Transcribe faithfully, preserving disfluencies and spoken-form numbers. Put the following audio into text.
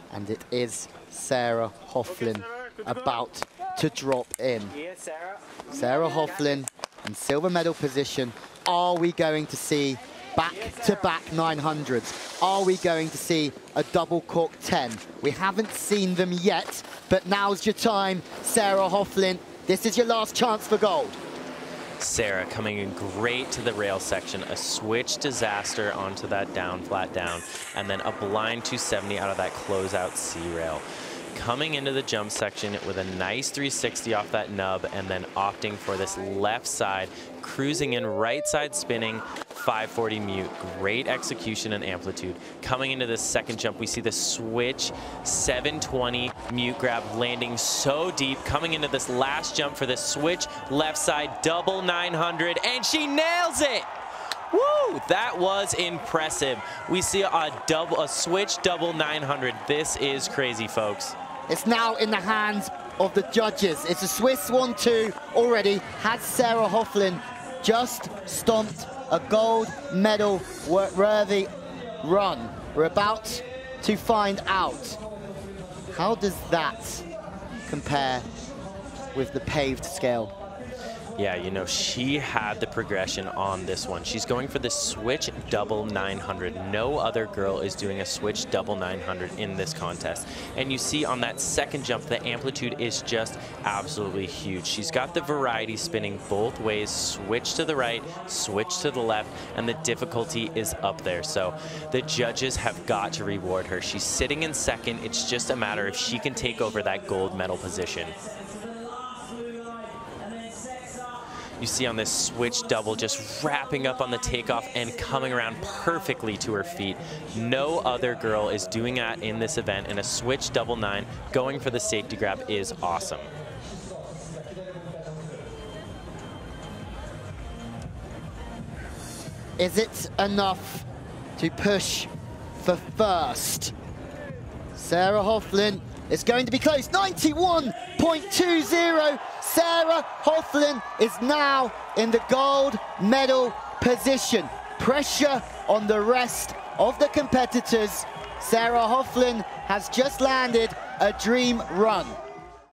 And it is Sarah Hoefflin about to drop in. Sarah Hoefflin in silver medal position. Are we going to see back-to-back nine hundreds? Are we going to see a double cork ten? We haven't seen them yet, but now's your time, Sarah Hoefflin. This is your last chance for gold. Sarah coming in great to the rail section, a switch disaster onto that down, flat down, and then a blind two seventy out of that closeout C rail. Coming into the jump section with a nice three sixty off that nub, and then opting for this left side, cruising in right side spinning, five forty mute. Great execution and amplitude. Coming into this second jump, we see the switch, seven twenty mute grab, landing so deep. Coming into this last jump for this switch, left side, double nine hundred, and she nails it! Woo! That was impressive. We see a double, a switch double nine hundred. This is crazy, folks. It's now in the hands of the judges. It's a Swiss one two already. Has Sarah Hoefflin just stomped a gold medal worthy run? We're about to find out. How does that compare with the paved scale? Yeah, you know, she had the progression on this one. She's going for the switch double nine hundred. No other girl is doing a switch double nine hundred in this contest. And you see on that second jump, the amplitude is just absolutely huge. She's got the variety spinning both ways, switch to the right, switch to the left, and the difficulty is up there. So the judges have got to reward her. She's sitting in second. It's just a matter if she can take over that gold medal position. You see on this switch double just wrapping up on the takeoff and coming around perfectly to her feet. No other girl is doing that in this event, and a switch double nine going for the safety grab is awesome. Is it enough to push for first? Sarah Hoefflin is going to be close, ninety-one point two zero. Sarah Hoefflin is now in the gold medal position. Pressure on the rest of the competitors. Sarah Hoefflin has just landed a dream run.